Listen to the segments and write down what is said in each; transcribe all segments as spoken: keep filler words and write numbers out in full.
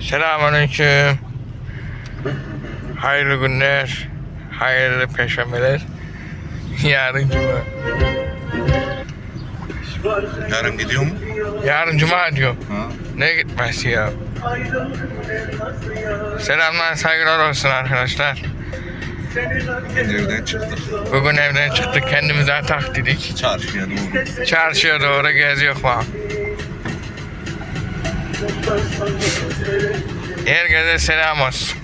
Selamünaleyküm. Hayırlı günler, hayırlı perşembeler. Yarın cuma. Yarın gidiyor mu? Yarın cuma diyor. Ha. Ne gitmesi ya? Selamlar, saygılar olsun arkadaşlar. Evden çıktık. Bugün evden çıktık, kendimize atak dedik. Çarşıya doğru. Çarşıya doğru geziyor bak. Herkese selam olsun.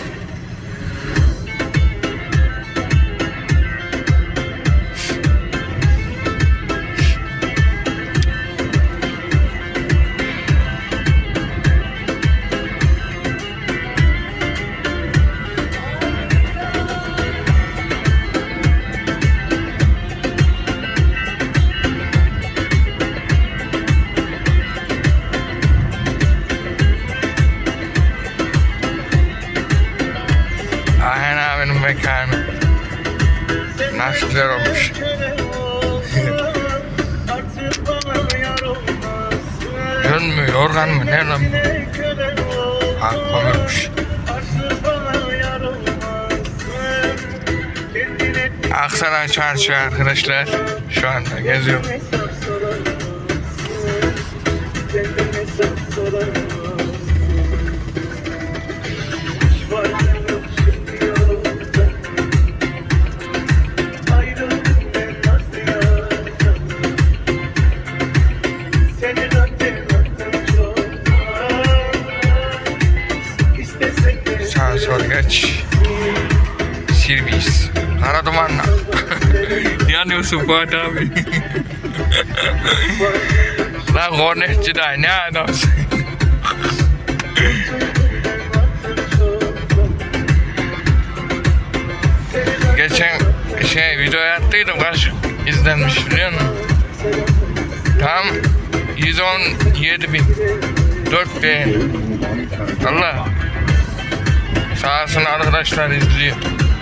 Ayhan abinin mekanı. Nasıl güzel olmuş. Yön mü, yorgan mı, ne lan bu? Ha, komürmüş. Aksaray Çarşı arkadaşlar. Şu anda geziyor. Sağa sola geç. Servis. Kara dumanla. Yanıyorsun Fuat abi. Lan kornetçi daha ne adamsın. Geçen şey video attıydım, kaç izlenmiş biliyor musun? Tam yüz on yedi bin. dört beğeni. Allah. Sağ olsun arkadaşlar izliyor.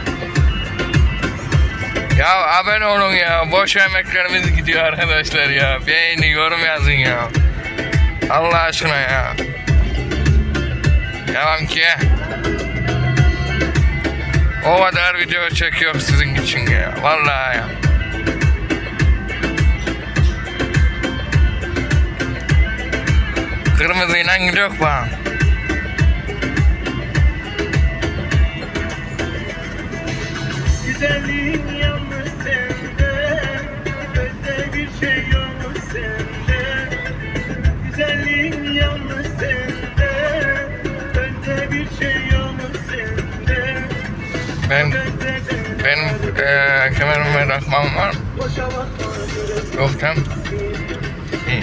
Ya abone olun ya. Boş emeklerimiz gidiyor arkadaşlar ya. Beğeni, yorum yazın ya. Allah aşkına ya. Devam ki. O kadar video çekiyor sizin için ya. Vallahi ya. Kırmızıyla gidiyor bana. Güzelliğin yalnız sende, gözde bir şey yok sende. Güzelliğin yalnız sende, gözde bir şey yok sende. Ben, benim eee kemerime takmam var. Yok tam. İyi.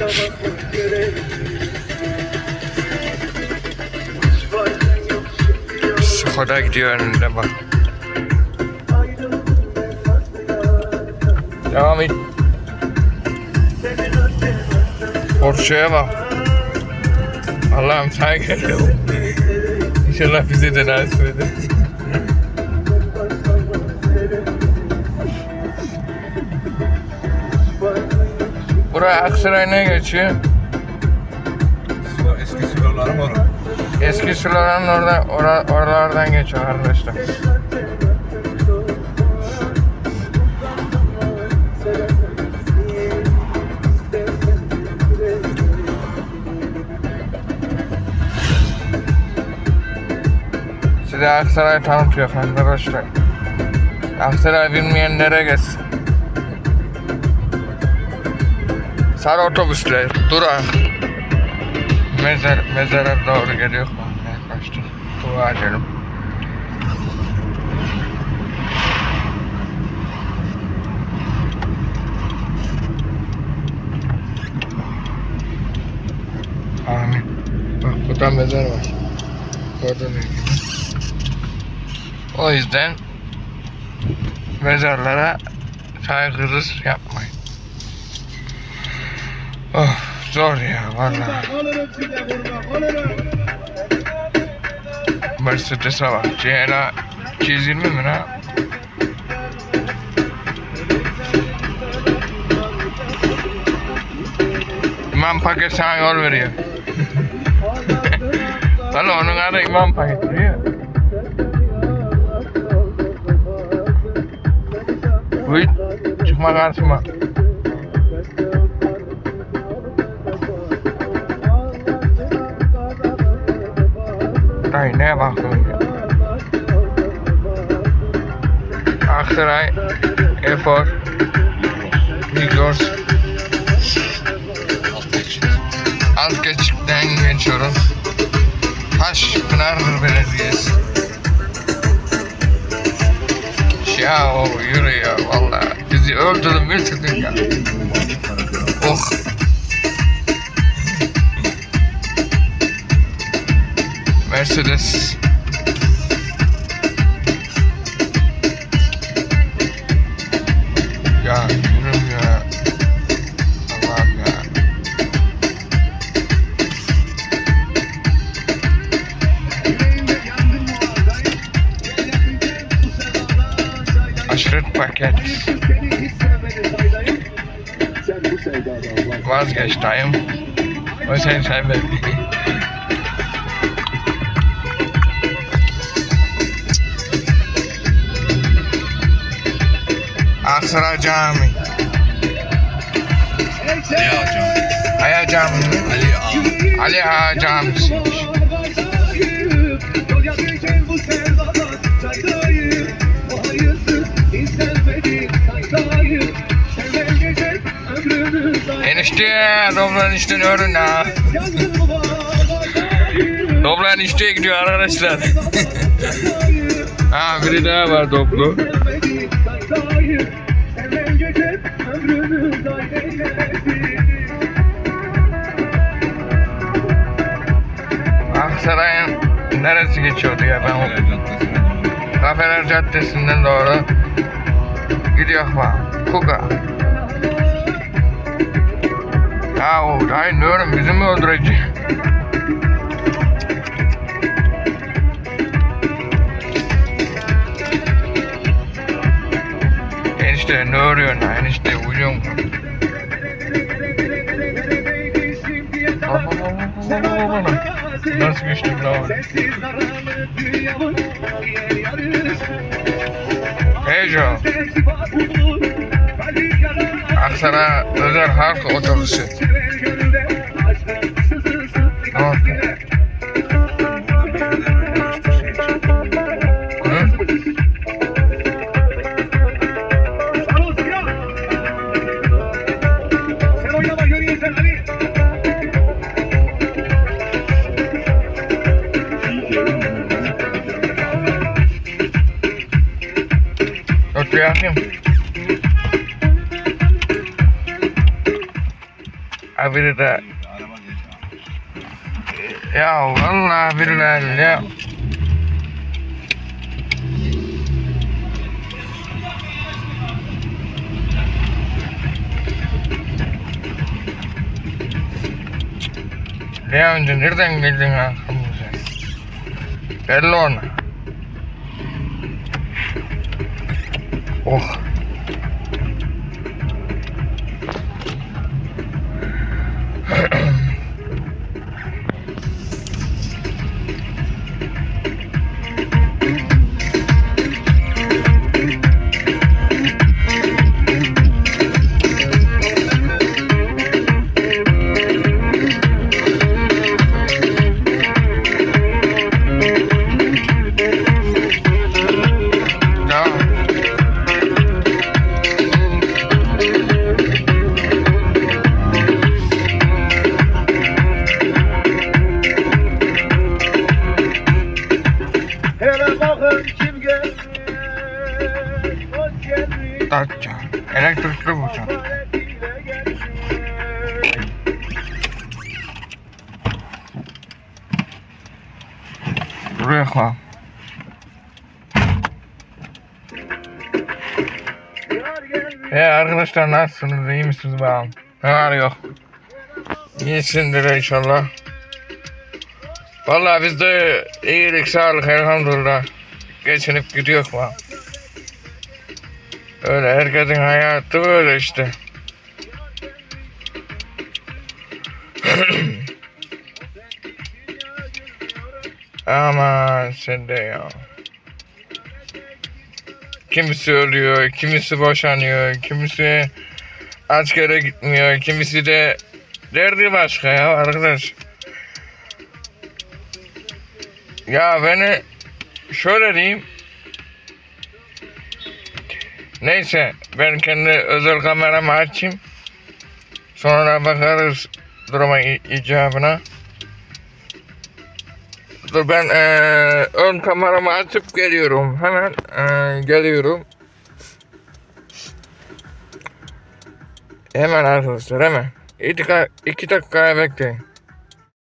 Skoda gidiyor önünde bak. Devam et. Porsche'ye bak. Allah'ım saygı. İnşallah bize de nasip eder. Buraya Aksaray ne geçiyor? Eski silolarım var. Eski suların orada, ora, oralardan geçiyor arkadaşlar. Size Aksaray tanıtıyor arkadaşlar. Aksaray bilmeyenlere geçsin. Sarı otobüsler, durak. Mezar, mezara doğru geliyor. Yaklaştık. Dua edelim. Amin. Bak burada mezar var. Gördüğünüz gibi. O yüzden mezarlara saygısız yapmayın. Oh, zor ya vallahi. Mercedes'e bak. C L A iki yüz yirmi mi ne? İmam paket sana yol veriyor. Valla onun adı İmam paketi değil mi? Buyur, çıkma karşıma. Dayı neye bakıyorsun ya? Aksaray, Efor, Migros, Alt Geçit'ten geçiyoruz. Taşpınardır Belediyesi. Ya o yürü ya vallahi bizi öldürdün bitirdin ya. Oh. Mercedes. Ya yürü ya. Allah'ım ya. Aşiret paket. Vazgeç dayım. O seni sevmedi. Aksaray Cami. Ali Ağa Camii. Aya Cami mi? Ali Ağa. Ali Ağa Camisi'ymiş. Enişte, Doblan işte örün ha. Doblan işte gidiyor arkadaşlar. Ha biri daha var Doblu. Aksaray'ın neresi geçiyordu ya ben o? Kafeler Caddesi'nden doğru gidiyor bak. Kuka. Ya o dayı ne oğlum bizi mi öldürecek? Enişte ne örüyorsun ha? Enişte uyuyor mu? Nasıl geçtik lan? Hey Joe. Aksaray özel halk otobüsü. Tamam. Hı? Otur yakayım. Biri de ya vallahi billahi ya. Ya önce nereden geldin ha? Belli ona. Oh. Tatça. Elektrikli bu çok. Buraya koy. Hey arkadaşlar nasılsınız? İyi misiniz bakalım? Ne var yok? İyisindir inşallah. Vallahi biz de iyilik, sağlık elhamdülillah. Geçinip gidiyor bakalım. Öyle herkesin hayatı böyle işte. Aman sen de ya. Kimisi ölüyor, kimisi boşanıyor, kimisi askere gitmiyor, kimisi de derdi başka ya arkadaş. Ya beni şöyle diyeyim. Neyse ben kendi özel kameramı açayım. Sonra bakarız duruma icabına. Dur ben ee, ön kameramı açıp geliyorum. Hemen ee, geliyorum. Hemen arkadaşlar hemen. İki, iki dakikaya bekleyin.